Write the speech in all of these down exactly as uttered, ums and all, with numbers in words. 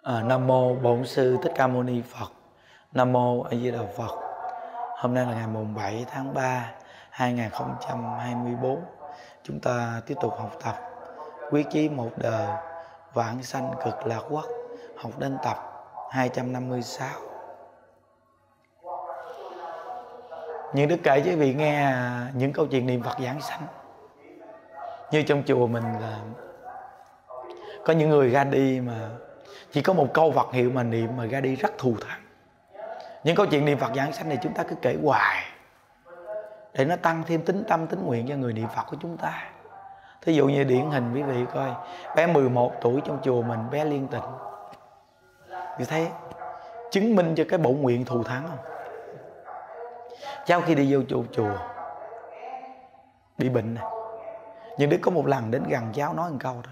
À, Nam mô Bổn Sư Thích Ca Mâu Ni Phật. Nam mô A Di Đà Phật. Hôm nay là ngày mùng bảy tháng ba hai nghìn không trăm hai mươi tư. Chúng ta tiếp tục học tập Quyết chí một đời vãng sanh cực lạc quốc, học đến tập hai trăm năm mươi sáu. Những Đức kể cho quý vị nghe những câu chuyện niệm Phật giảng sanh. Như trong chùa mình là có những người ra đi mà chỉ có một câu Phật hiệu mà niệm mà ra đi rất thù thắng. Những câu chuyện niệm Phật giảng sanh này chúng ta cứ kể hoài để nó tăng thêm tính tâm tính nguyện cho người niệm Phật của chúng ta. Thí dụ như điển hình quý vị coi, bé mười một tuổi trong chùa mình, bé Liên Tịnh, như thế chứng minh cho cái bổn nguyện thù thắng không? Cháu khi đi vô chùa chùa bị bệnh này, nhưng Đức có một lần đến gần cháu nói một câu thôi: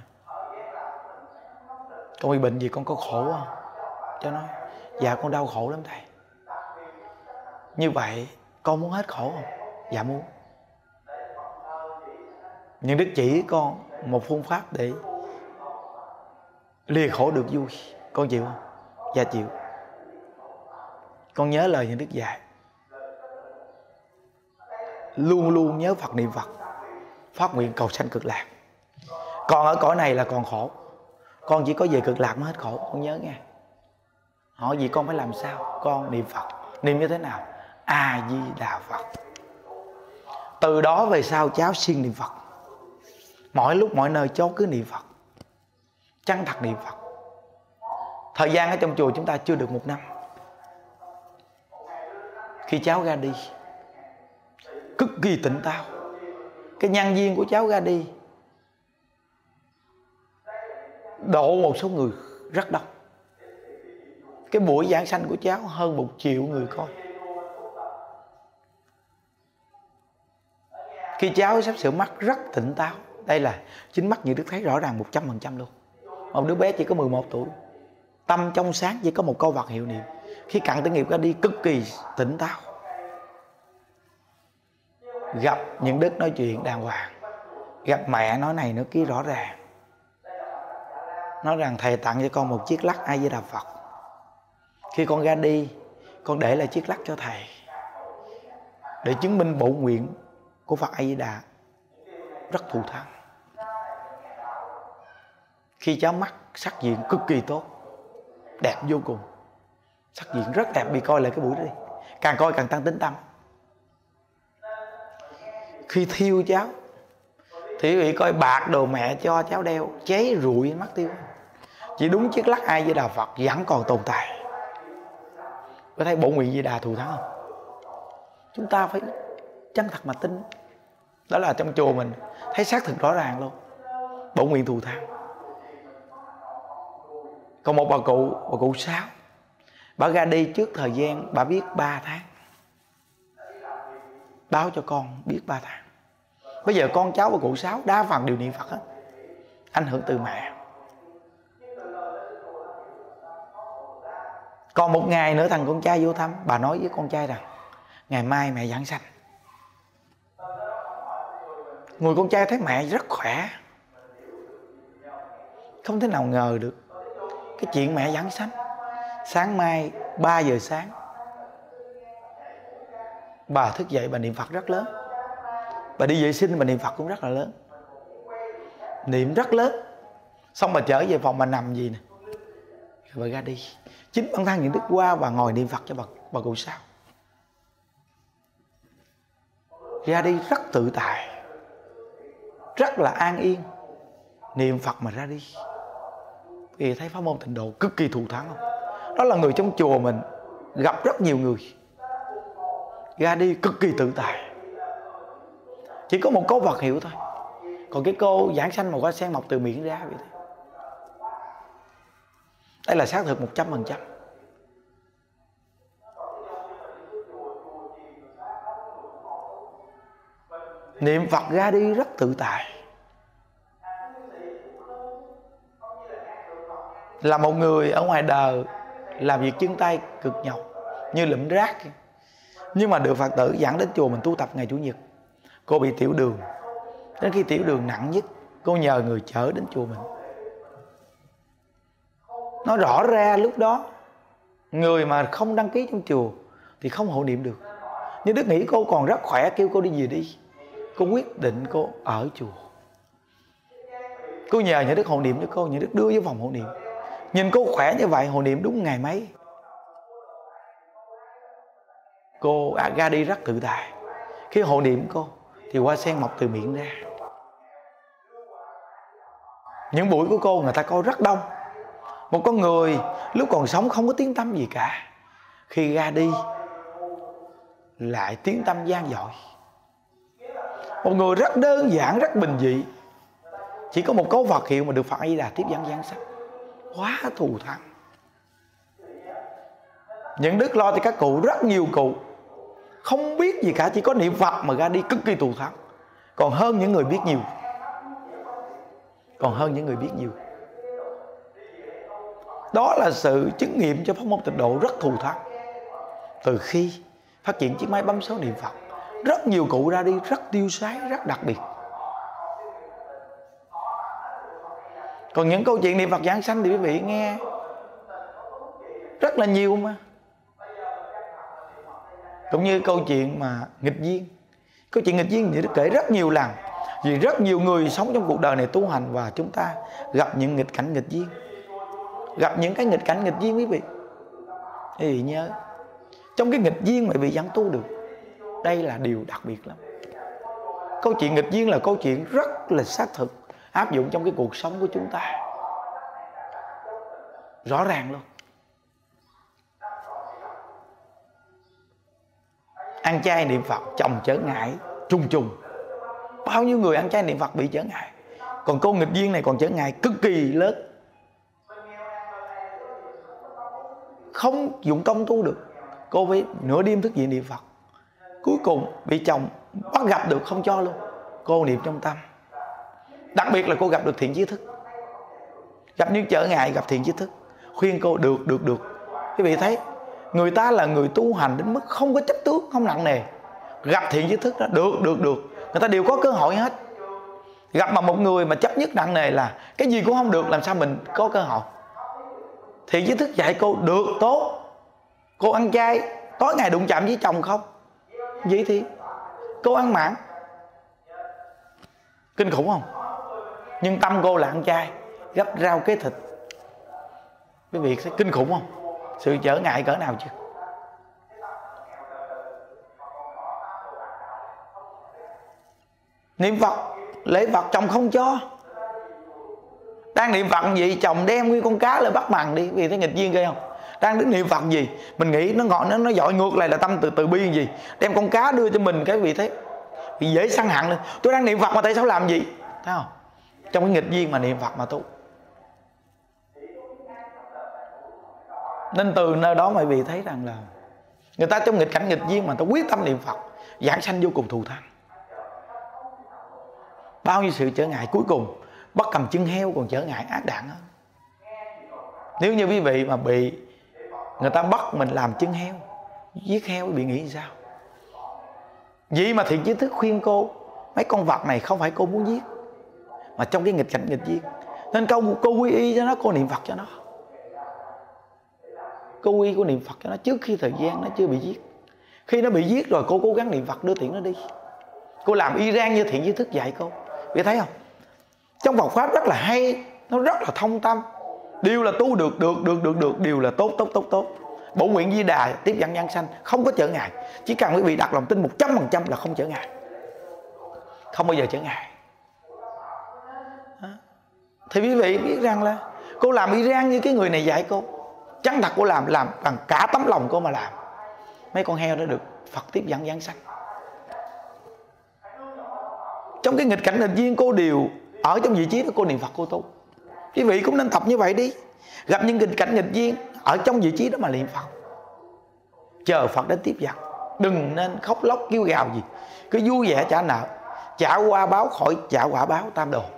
con bị bệnh gì, con có khổ không? Cháu nói: dạ con đau khổ lắm thầy. Như vậy con muốn hết khổ không? Dạ muốn. Nhưng Đức chỉ con một phương pháp để lìa khổ được vui, con chịu không? Dạ chịu. Con nhớ lời những Đức dạy, luôn luôn nhớ Phật, niệm Phật, phát nguyện cầu sanh cực lạc. Còn ở cõi này là còn khổ, con chỉ có về cực lạc mới hết khổ. Con nhớ nghe. Hỏi gì con phải làm sao? Con niệm Phật. Niệm như thế nào? A Di Đà Phật. Từ đó về sau cháu siêng niệm Phật, mọi lúc mọi nơi cháu cứ niệm Phật, chân thật niệm Phật. Thời gian ở trong chùa chúng ta chưa được một năm, khi cháu ra đi cực kỳ tỉnh táo. Cái nhân viên của cháu ra đi độ một số người rất đông. Cái buổi giảng sanh của cháu hơn một triệu người coi. Khi cháu sắp sửa mắt rất tỉnh táo. Đây là chính mắt như Đức thấy rõ ràng một trăm phần trăm luôn. Một đứa bé chỉ có mười một tuổi, tâm trong sáng, chỉ có một câu Phật hiệu niệm. Khi cận tử nghiệp ra đi cực kỳ tỉnh táo. Gặp những Đức nói chuyện đàng hoàng, gặp mẹ nói này nói kia rõ ràng, nói rằng thầy tặng cho con một chiếc lắc A Di Đà Phật. Khi con ra đi, con để lại chiếc lắc cho thầy để chứng minh bổn nguyện của Phật A Di Đà rất thù thắng. Khi cháu mắt sắc diện cực kỳ tốt, đẹp vô cùng, sắc diện rất đẹp. Bị coi lại cái buổi đó đi, càng coi càng tăng tính tâm. Khi thiêu cháu thì quý vị coi bạc đồ mẹ cho cháu đeo cháy rụi mất tiêu, chỉ đúng chiếc lắc A Di Đà Phật vẫn còn tồn tại. Có thấy bổn nguyện Di Đà thù thắng không? Chúng ta phải chân thật mà tin. Đó là trong chùa mình thấy xác thực rõ ràng luôn, bổn nguyện thù thắng. Còn một bà cụ, bà cụ Sáu, bà ra đi trước thời gian bà biết ba tháng, báo cho con biết ba tháng. Bây giờ con cháu bà cụ Sáu đa phần đều niệm Phật hết, ảnh hưởng từ mẹ. Còn một ngày nữa thằng con trai vô thăm, bà nói với con trai rằng ngày mai mẹ giảng sanh. Người con trai thấy mẹ rất khỏe, không thể nào ngờ được cái chuyện mẹ giảng sanh. Sáng mai ba giờ sáng bà thức dậy, bà niệm Phật rất lớn. Bà đi vệ sinh bà niệm Phật cũng rất là lớn, niệm rất lớn. Xong bà trở về phòng bà nằm gì nè, bà ra đi. Chính bản thân những Đức qua và ngồi niệm Phật cho bà, bà cụ Sáu. Ra đi rất tự tại, rất là an yên, niệm Phật mà ra đi. Vì thấy pháp môn Tịnh Độ cực kỳ thù thắng không? Đó là người trong chùa mình gặp rất nhiều người ra đi cực kỳ tự tại, chỉ có một câu Phật hiệu thôi. Còn cái cô giảng sanh một hoa sen mọc từ miệng ra vậy thôi. Đây là xác thực một trăm phần trăm. Niệm Phật ra đi rất tự tại. Là một người ở ngoài đời làm việc chân tay cực nhọc như lụm rác, nhưng mà được Phật tử dẫn đến chùa mình tu tập ngày Chủ nhật. Cô bị tiểu đường, đến khi tiểu đường nặng nhất, cô nhờ người chở đến chùa mình. Nó rõ ra lúc đó người mà không đăng ký trong chùa thì không hộ niệm được. Nhưng Đức nghĩ cô còn rất khỏe, kêu cô đi về đi. Cô quyết định cô ở chùa. Cô nhờ Nhà Đức hộ niệm cho cô. Nhà Đức đưa vô phòng hộ niệm. Nhìn cô khỏe như vậy, hộ niệm đúng ngày mấy. Cô à, ra đi rất tự tại. Khi hộ niệm cô thì hoa sen mọc từ miệng ra. Những buổi của cô người ta coi rất đông. Một con người lúc còn sống không có tiếng tăm gì cả, khi ra đi lại tiếng tăm vang dội. Một người rất đơn giản, rất bình dị, chỉ có một câu Phật hiệu mà được Phật A Di Đà tiếp dẫn giảng sanh. Quá thù thắng. Những Đức lo thì các cụ, rất nhiều cụ không biết gì cả, chỉ có niệm Phật mà ra đi cực kỳ thù thắng. Còn hơn những người biết nhiều. Còn hơn những người biết nhiều. Đó là sự chứng nghiệm cho pháp môn tịnh độ rất thù thắng. Từ khi phát triển chiếc máy bấm số niệm Phật, rất nhiều cụ ra đi rất tiêu sái, rất đặc biệt. Còn những câu chuyện niệm Phật giảng sanh thì quý vị nghe rất là nhiều mà. Cũng như câu chuyện mà nghịch duyên. Câu chuyện nghịch duyên thì Đức kể rất nhiều lần. Vì rất nhiều người sống trong cuộc đời này tu hành, và chúng ta gặp những nghịch cảnh nghịch duyên. Gặp những cái nghịch cảnh nghịch duyên quý vị. Quý vị nhớ, trong cái nghịch duyên mà quý vị vẫn tu được, đây là điều đặc biệt lắm. Câu chuyện nghịch duyên là câu chuyện rất là xác thực, áp dụng trong cái cuộc sống của chúng ta. Rõ ràng luôn. Ăn chay niệm Phật chồng trở ngại trùng trùng. Bao nhiêu người ăn chay niệm Phật bị trở ngại. Còn cô nghịch duyên này còn trở ngại cực kỳ lớn, không dụng công tu được. Cô phải nửa đêm thức dậy niệm Phật. Cuối cùng bị chồng bắt gặp được không cho luôn. Cô niệm trong tâm. Đặc biệt là cô gặp được thiện tri thức. Gặp những trở ngại, gặp thiện tri thức, khuyên cô được, được, được. Quý vị thấy, người ta là người tu hành đến mức không có chấp tướng, không nặng nề. Gặp thiện tri thức đó, được, được, được, người ta đều có cơ hội hết. Gặp mà một người mà chấp nhất nặng nề là cái gì cũng không được, làm sao mình có cơ hội. Thiện tri thức dạy cô được, tốt. Cô ăn chay, tối ngày đụng chạm với chồng không? Vậy thì cô ăn mặn. Kinh khủng không? Nhưng tâm cô là ăn chay, gấp rau kế thịt. Quý vị thấy kinh khủng không? Sự trở ngại cỡ nào chứ? Niệm Phật, lễ Phật chồng không cho. Đang niệm Phật gì chồng đem nguyên con cá lên bắt mằn đi. Vì thấy nghịch duyên ghê không? Đang đứng niệm Phật gì, mình nghĩ nó ngọn nó nó dội ngược lại là tâm từ từ bi gì, đem con cá đưa cho mình, cái vị thế vì dễ săn hận lên. Tôi đang niệm Phật mà tại sao làm gì? Thấy không? Trong cái nghịch duyên mà niệm Phật mà tu. Nên từ nơi đó mà quý vị thấy rằng là người ta trong nghịch cảnh nghịch duyên mà ta quyết tâm niệm Phật, giảng sanh vô cùng thù thắng. Bao nhiêu sự trở ngại, cuối cùng bắt cầm chân heo còn trở ngại ác đạn hơn. Nếu như quý vị mà bị người ta bắt mình làm chân heo, giết heo, bị nghĩ sao? Vậy mà thiện tri thức khuyên cô, mấy con vật này không phải cô muốn giết, mà trong cái nghịch cảnh nghịch duyên, nên cô, cô quy y cho nó, cô niệm Phật cho nó. Cô quy cô niệm Phật cho nó trước khi thời gian nó chưa bị giết. Khi nó bị giết rồi cô cố gắng niệm Phật đưa tiễn nó đi. Cô làm y rang như thiện tri thức dạy cô. Biết thấy không? Trong Phật pháp rất là hay, nó rất là thông tâm. Điều là tu được, được, được, được, được, điều là tốt, tốt, tốt, tốt. Bổn nguyện Di Đà tiếp dẫn giảng sanh, không có trở ngại. Chỉ cần quý vị đặt lòng tin một trăm phần trăm là không trở ngại. Không bao giờ trở ngại. Thì quý vị biết rằng là cô làm y rang như cái người này dạy cô. Chắc thật cô làm, làm bằng cả tấm lòng cô mà làm. Mấy con heo đó được Phật tiếp dẫn giảng sanh. Trong cái nghịch cảnh nghịch duyên cô đều ở trong vị trí đó cô niệm Phật cô tu. Quý vị cũng nên tập như vậy đi. Gặp những nghịch cảnh nghịch duyên, ở trong vị trí đó mà niệm Phật, chờ Phật đến tiếp dẫn. Đừng nên khóc lóc kêu gào gì, cứ vui vẻ trả nợ, trả qua báo khỏi trả quả báo tam đồ.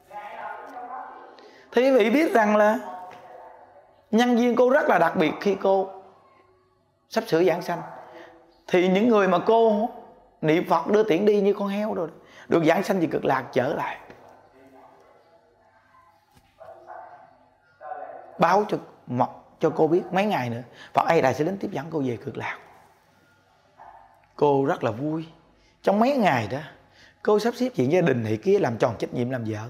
Thì quý vị biết rằng là nhân duyên cô rất là đặc biệt. Khi cô sắp sửa giảng sanh thì những người mà cô niệm Phật đưa tiễn đi như con heo rồi, được giảng sanh thì cực lạc trở lại báo cho mà cho cô biết mấy ngày nữa Phật A Đà sẽ đến tiếp dẫn cô về Cực Lạc. Cô rất là vui. Trong mấy ngày đó cô sắp xếp chuyện gia đình này kia, làm tròn trách nhiệm làm vợ,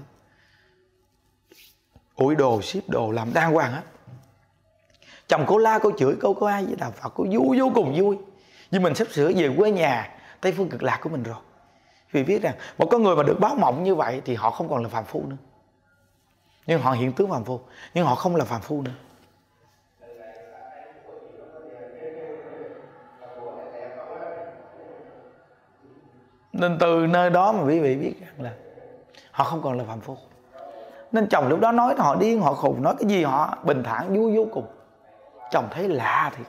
ủi đồ ship đồ làm đàng hoàng hết. Chồng cô la, cô chửi cô, cô ai với Đạo Phật, cô vui vô cùng vui. Nhưng mình sắp sửa về quê nhà Tây Phương Cực Lạc của mình rồi. Vì biết rằng một con người mà được báo mộng như vậy thì họ không còn là phàm phu nữa. Nhưng họ hiện tướng phàm phu, nhưng họ không là phàm phu nữa. Nên từ nơi đó mà quý vị biết rằng là họ không còn là phàm phu. Nên chồng lúc đó nói họ điên, họ khùng, nói cái gì họ bình thản vui vô cùng. Chồng thấy lạ thiệt.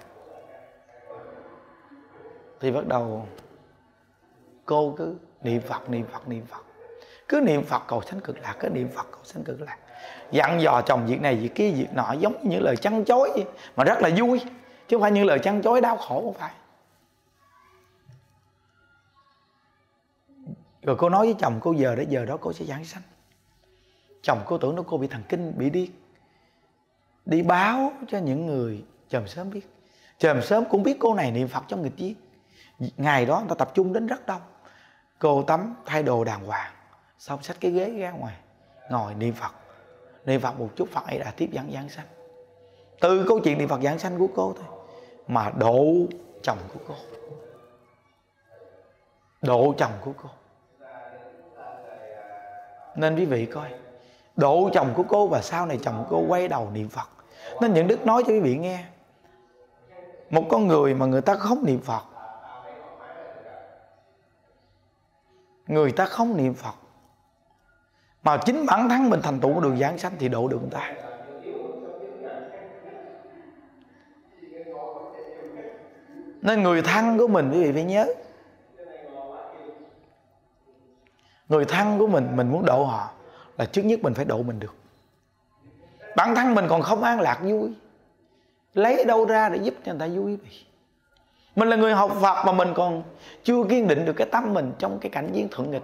Thì bắt đầu cô cứ niệm Phật, niệm Phật, niệm Phật. Cứ niệm Phật cầu sanh Cực Lạc, cứ niệm Phật cầu sanh Cực Lạc. Dặn dò chồng việc này, việc kia, việc nọ, giống như những lời chăn chối vậy, mà rất là vui. Chứ không phải những lời chăn chối đau khổ, không phải. Rồi cô nói với chồng cô giờ đến giờ đó cô sẽ giảng sanh. Chồng cô tưởng nó cô bị thần kinh, bị điên. Đi báo cho những người chòm xóm biết. Chòm xóm cũng biết cô này niệm Phật trong nghịch giết. Ngày đó người ta tập trung đến rất đông. Cô tắm thay đồ đàng hoàng, xong xách cái ghế ra ngoài, ngồi niệm Phật. Niệm Phật một chút, Phật ấy đã tiếp dẫn giảng sanh. Từ câu chuyện niệm Phật giảng sanh của cô thôi mà độ chồng của cô, độ chồng của cô. Nên quý vị coi, độ chồng của cô và sau này chồng cô quay đầu niệm Phật. Nên những đức nói cho quý vị nghe, một con người mà người ta không niệm Phật, người ta không niệm Phật mà chính bản thân mình thành tựu đường giảng sanh thì độ được người ta. Nên người thân của mình quý vị phải nhớ, người thân của mình, mình muốn độ họ là trước nhất mình phải độ mình được. Bản thân mình còn không an lạc vui, lấy đâu ra để giúp cho người ta vui quý vị. Mình là người học Phật mà mình còn chưa kiên định được cái tâm mình trong cái cảnh giới thuận nghịch.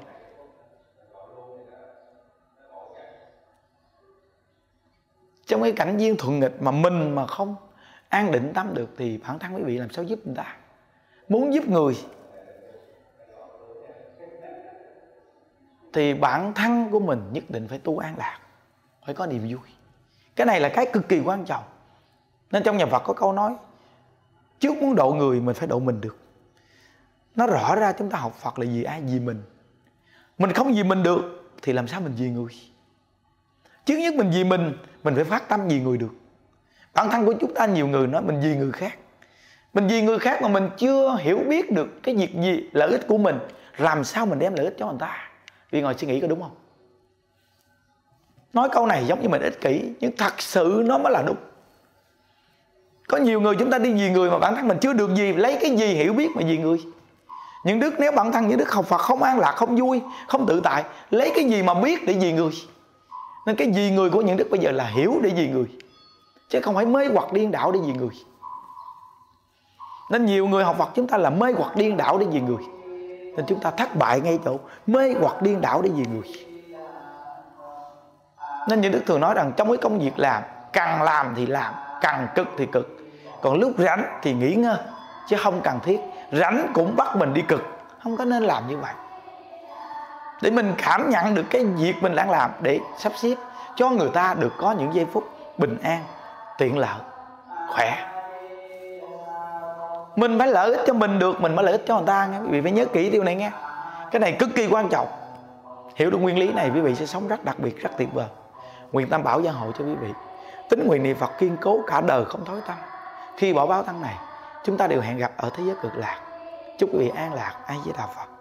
Trong cái cảnh giới thuận nghịch mà mình mà không an định tâm được thì bản thân quý vị làm sao giúp người ta. Muốn giúp người thì bản thân của mình nhất định phải tu an lạc, phải có niềm vui. Cái này là cái cực kỳ quan trọng. Nên trong nhà Phật có câu nói, trước muốn độ người mình phải độ mình được. Nó rõ ra chúng ta học Phật là vì ai? Vì mình. Mình không vì mình được thì làm sao mình vì người? Trước nhất mình vì mình, mình phải phát tâm vì người được. Bản thân của chúng ta nhiều người nói mình vì người khác. Mình vì người khác mà mình chưa hiểu biết được cái việc gì, lợi ích của mình, làm sao mình đem lợi ích cho người ta. Vì ngồi suy nghĩ có đúng không? Nói câu này giống như mình ích kỷ, nhưng thật sự nó mới là đúng. Có nhiều người chúng ta đi vì người mà bản thân mình chưa được gì, lấy cái gì hiểu biết mà vì người. Những đức nếu bản thân những đức học Phật không an lạc, không vui, không tự tại, lấy cái gì mà biết để vì người. Nên cái vì người của những đức bây giờ là hiểu để vì người, chứ không phải mê hoặc điên đảo để vì người. Nên nhiều người học Phật chúng ta là mê hoặc điên đảo để vì người. Nên chúng ta thất bại ngay chỗ mê hoặc điên đảo để vì người. Nên những đức thường nói rằng trong cái công việc làm, cần làm thì làm, cần cực thì cực, còn lúc rảnh thì nghỉ ngơi, chứ không cần thiết. Rảnh cũng bắt mình đi cực, không có nên làm như vậy. Để mình cảm nhận được cái việc mình đang làm, để sắp xếp cho người ta được có những giây phút bình an, tiện lợi, khỏe. Mình phải lợi ích cho mình được, mình mới lợi ích cho người ta nghe. Quý vị phải nhớ kỹ điều này nghe. Cái này cực kỳ quan trọng. Hiểu được nguyên lý này quý vị sẽ sống rất đặc biệt, rất tuyệt vời. Nguyện Tam Bảo gia hộ cho quý vị. Tính nguyện niệm Phật kiên cố cả đời không thối tâm. Khi bỏ báo thân này, chúng ta đều hẹn gặp ở thế giới Cực Lạc. Chúc quý vị an lạc. A Di Đà Phật.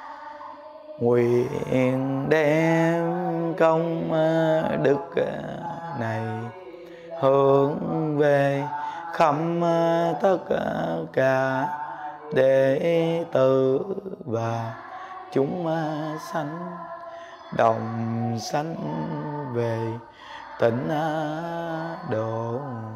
Nguyện đem công đức này hướng về khắp tất cả đệ tử và chúng sanh, đồng sanh về tịnh độ.